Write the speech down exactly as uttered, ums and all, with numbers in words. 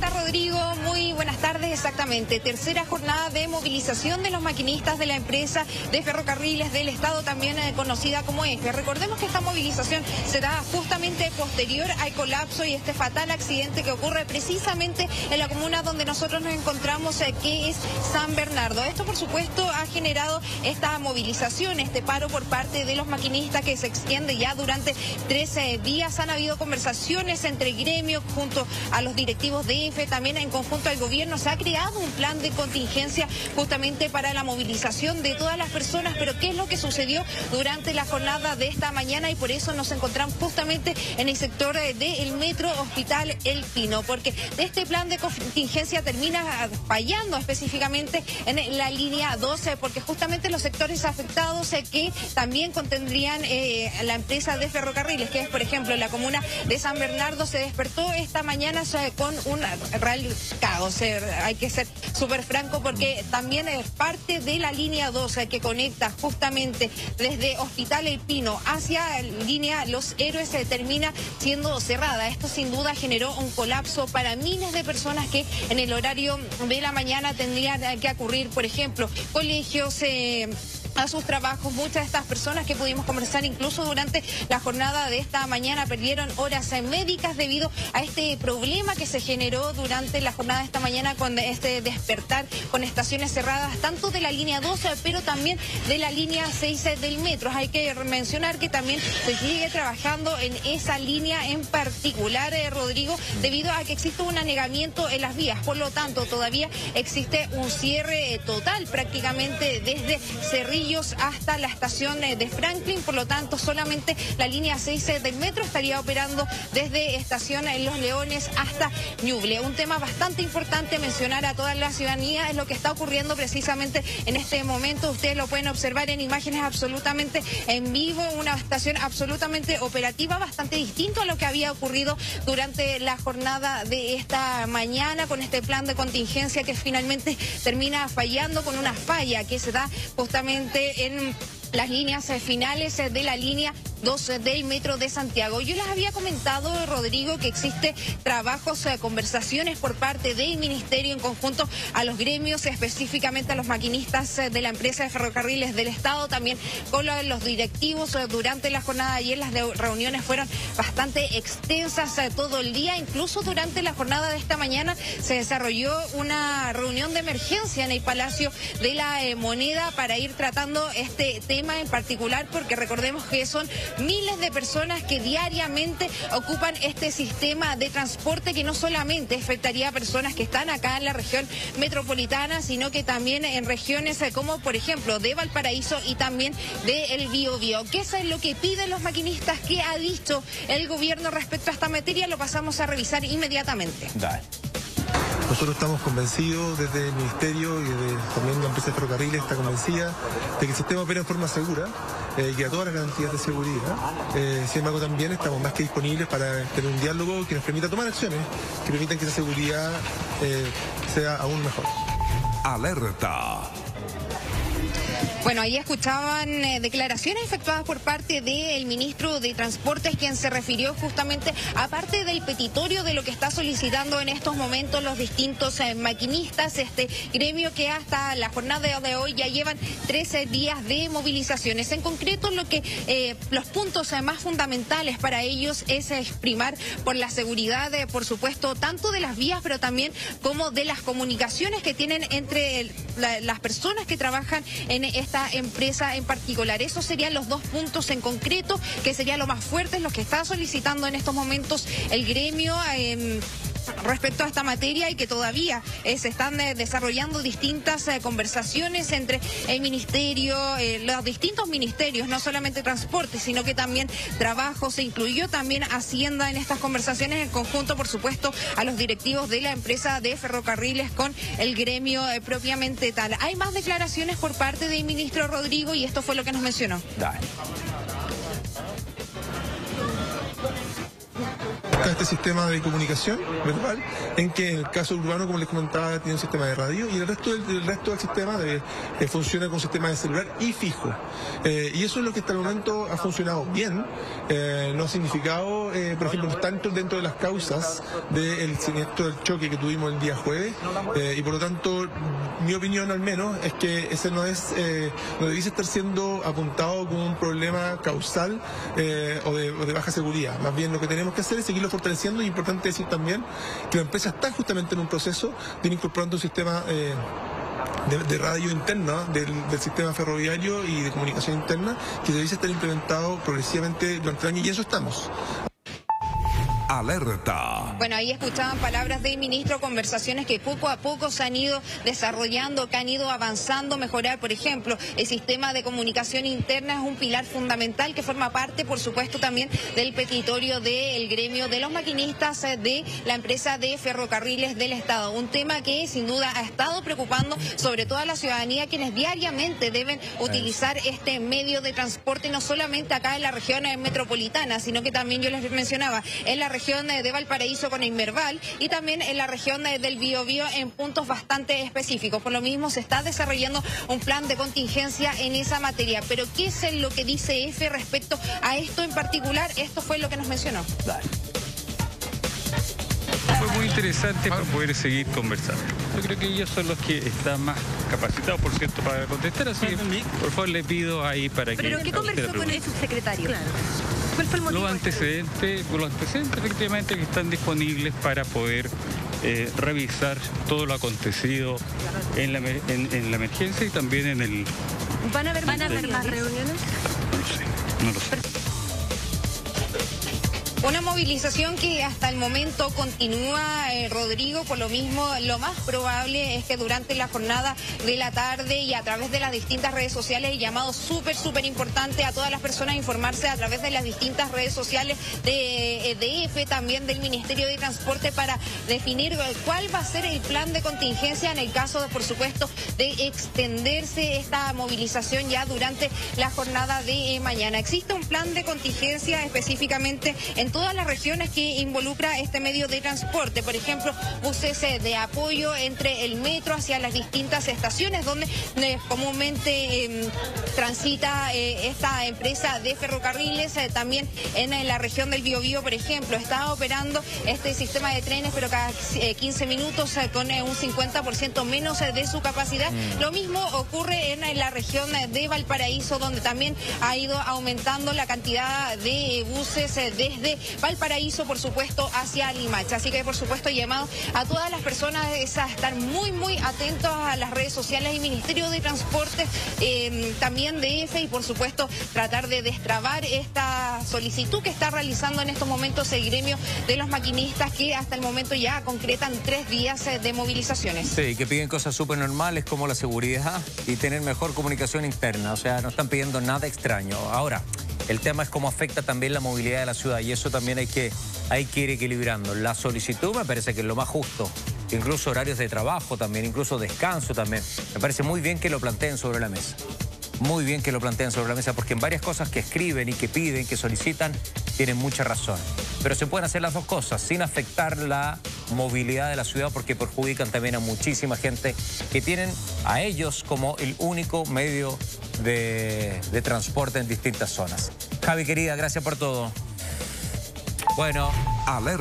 estás, Rodrigo? Muy buenas tardes, exactamente. Tercera jornada de movilización de los maquinistas de la empresa de ferrocarriles del Estado, también eh, conocida como E F E. Recordemos que esta movilización se da justamente posterior al colapso y este fatal accidente que ocurre precisamente en la comuna donde nosotros nos encontramos, eh, que es San Bernardo. Esto, por supuesto, ha generado esta movilización, este paro por parte de los maquinistas que se extiende ya durante trece días. Han habido conversaciones entre gremios junto a los directivos de E F E, también en conjunto al gobierno. Se ha creado un plan de contingencia justamente para la movilización de todas las personas, pero ¿qué es lo que sucedió durante la jornada de esta mañana? Y por eso nos encontramos justamente en el sector del Metro Hospital El Pino, porque este plan de contingencia termina fallando específicamente en la línea doce, porque justamente los sectores afectados eh, que también contendrían eh, la empresa de ferrocarriles, que es, por ejemplo, la comuna de San Bernardo, se despertó esta mañana eh, con un real caos. Eh, hay que ser súper franco, porque también es parte de la línea doce que conecta justamente desde Hospital El Pino hacia línea Los Héroes, eh, termina siendo cerrada. Esto sin duda generó un colapso para miles de personas que en el horario de la mañana tendrían que acudir, por ejemplo, colegios, eh, a sus trabajos. Muchas de estas personas que pudimos conversar incluso durante la jornada de esta mañana perdieron horas médicas debido a este problema que se generó durante la jornada de esta mañana con este despertar con estaciones cerradas, tanto de la línea doce, pero también de la línea seis del metro. Hay que mencionar que también se sigue trabajando en esa línea en particular, eh, Rodrigo, debido a que existe un anegamiento en las vías. Por lo tanto, todavía existe un cierre total prácticamente desde Cerrillo hasta la estación de Franklin. Por lo tanto, solamente la línea seis del metro estaría operando desde estación Los Leones hasta Ñuble. Un tema bastante importante mencionar a toda la ciudadanía es lo que está ocurriendo precisamente en este momento. Ustedes lo pueden observar en imágenes absolutamente en vivo, una estación absolutamente operativa, bastante distinto a lo que había ocurrido durante la jornada de esta mañana con este plan de contingencia que finalmente termina fallando con una falla que se da justamente en las líneas finales de la línea dos del Metro de Santiago. Yo les había comentado, Rodrigo, que existe trabajos, conversaciones por parte del Ministerio en conjunto a los gremios, específicamente a los maquinistas de la empresa de ferrocarriles del Estado, también con los directivos durante la jornada de ayer. Las reuniones fueron bastante extensas todo el día. Incluso durante la jornada de esta mañana se desarrolló una reunión de emergencia en el Palacio de la Moneda para ir tratando este tema en particular, porque recordemos que son miles de personas que diariamente ocupan este sistema de transporte que no solamente afectaría a personas que están acá en la región metropolitana, sino que también en regiones como, por ejemplo, de Valparaíso y también de El Biobío. ¿Qué es lo que piden los maquinistas? ¿Qué ha dicho el gobierno respecto a esta materia? Lo pasamos a revisar inmediatamente. Dale. Nosotros estamos convencidos desde el Ministerio y desde también la empresa de ferrocarriles está convencida de que el sistema opera en forma segura, eh, que a todas las garantías de seguridad. Eh, sin embargo, también estamos más que disponibles para tener un diálogo que nos permita tomar acciones, que permitan que esa seguridad eh, sea aún mejor. Alerta. Bueno, ahí escuchaban eh, declaraciones efectuadas por parte del ministro de Transportes, quien se refirió justamente, aparte del petitorio de lo que está solicitando en estos momentos los distintos eh, maquinistas, este gremio que hasta la jornada de hoy ya llevan trece días de movilizaciones. En concreto, lo que eh, los puntos eh, más fundamentales para ellos es eh, primar por la seguridad, eh, por supuesto, tanto de las vías, pero también como de las comunicaciones que tienen entre el, la, las personas que trabajan en esta empresa en particular. Esos serían los dos puntos en concreto, que serían lo más fuertes, los que está solicitando en estos momentos el gremio eh, respecto a esta materia, y que todavía eh, se están eh, desarrollando distintas eh, conversaciones entre el ministerio, eh, los distintos ministerios, no solamente transporte, sino que también trabajo. Se incluyó también Hacienda en estas conversaciones, en conjunto, por supuesto, a los directivos de la empresa de ferrocarriles con el gremio eh, propiamente tal. Hay más declaraciones por parte del ministro Rodrigo y esto fue lo que nos mencionó. Dale. está este sistema de comunicación verbal, en que en el caso urbano, como les comentaba, tiene un sistema de radio, y el resto del, el resto del sistema de, eh, funciona con un sistema de celular y fijo. Eh, y eso es lo que hasta el momento ha funcionado bien. Eh, no ha significado, eh, por ejemplo, no está dentro, dentro de las causas del siniestro del choque que tuvimos el día jueves, eh, y por lo tanto, mi opinión al menos es que ese no es, eh, no debiese estar siendo apuntado como un problema causal eh, o, de, o de baja seguridad. Más bien lo que tenemos que hacer es seguirlo fortaleciendo, y es importante decir también que la empresa está justamente en un proceso de ir incorporando un sistema eh, De, de radio interna del, del sistema ferroviario y de comunicación interna que debe estar implementado progresivamente durante el año, y en eso estamos. Alerta. Bueno, ahí escuchaban palabras del ministro, conversaciones que poco a poco se han ido desarrollando, que han ido avanzando, mejorar, por ejemplo, el sistema de comunicación interna es un pilar fundamental que forma parte, por supuesto, también del petitorio del gremio de los maquinistas de la empresa de ferrocarriles del Estado. Un tema que sin duda ha estado preocupando sobre todo a la ciudadanía, quienes diariamente deben utilizar este medio de transporte, no solamente acá en la región metropolitana, sino que también, yo les mencionaba, en la región de Valparaíso con Inmerval, y también en la región del Biobío en puntos bastante específicos. Por lo mismo se está desarrollando un plan de contingencia en esa materia. Pero ¿qué es lo que dice F respecto a esto en particular? Esto fue lo que nos mencionó. Dale. Fue muy interesante para poder seguir conversando. Yo creo que ellos son los que están más capacitados, por cierto, para contestar, así que por favor le pido ahí para que... ¿Pero qué conversó con el subsecretario? Claro. ¿Cuál fue el motivo? Los antecedentes, los antecedentes efectivamente que están disponibles para poder eh, revisar todo lo acontecido en la, en, en la emergencia y también en el... ¿Van a haber, ¿Van a haber más reuniones? No lo sé, no lo sé. Una movilización que hasta el momento continúa, eh, Rodrigo. Por lo mismo, lo más probable es que durante la jornada de la tarde y a través de las distintas redes sociales, el llamado súper, súper importante a todas las personas a informarse a través de las distintas redes sociales de D F, también del Ministerio de Transporte, para definir cuál va a ser el plan de contingencia en el caso, de, por supuesto, de extenderse esta movilización ya durante la jornada de eh, mañana. Existe un plan de contingencia específicamente en todas las regiones que involucra este medio de transporte. Por ejemplo, buses de apoyo entre el metro hacia las distintas estaciones donde eh, comúnmente eh, transita eh, esta empresa de ferrocarriles. Eh, también en, en la región del Biobío, por ejemplo, está operando este sistema de trenes, pero cada eh, quince minutos eh, con eh, un cincuenta por ciento menos eh, de su capacidad. Mm. Lo mismo ocurre en, en la región de Valparaíso, donde también ha ido aumentando la cantidad de buses eh, desde Valparaíso, por supuesto, hacia Limache. Así que, por supuesto, llamado a todas las personas a estar muy, muy atentos a las redes sociales y Ministerio de Transporte, eh, también D F, y, por supuesto, tratar de destrabar esta solicitud que está realizando en estos momentos el gremio de los maquinistas, que hasta el momento ya concretan tres días de movilizaciones. Sí, que piden cosas súper normales como la seguridad y tener mejor comunicación interna. O sea, no están pidiendo nada extraño. Ahora, el tema es cómo afecta también la movilidad de la ciudad, y eso también hay que, hay que ir equilibrando. La solicitud me parece que es lo más justo, incluso horarios de trabajo también, incluso descanso también. Me parece muy bien que lo planteen sobre la mesa. Muy bien que lo planteen sobre la mesa, porque en varias cosas que escriben y que piden, que solicitan, tienen mucha razón. Pero se pueden hacer las dos cosas sin afectar la movilidad de la ciudad, porque perjudican también a muchísima gente que tienen a ellos como el único medio de, de transporte en distintas zonas. Javi, querida, gracias por todo. Bueno, Alerta.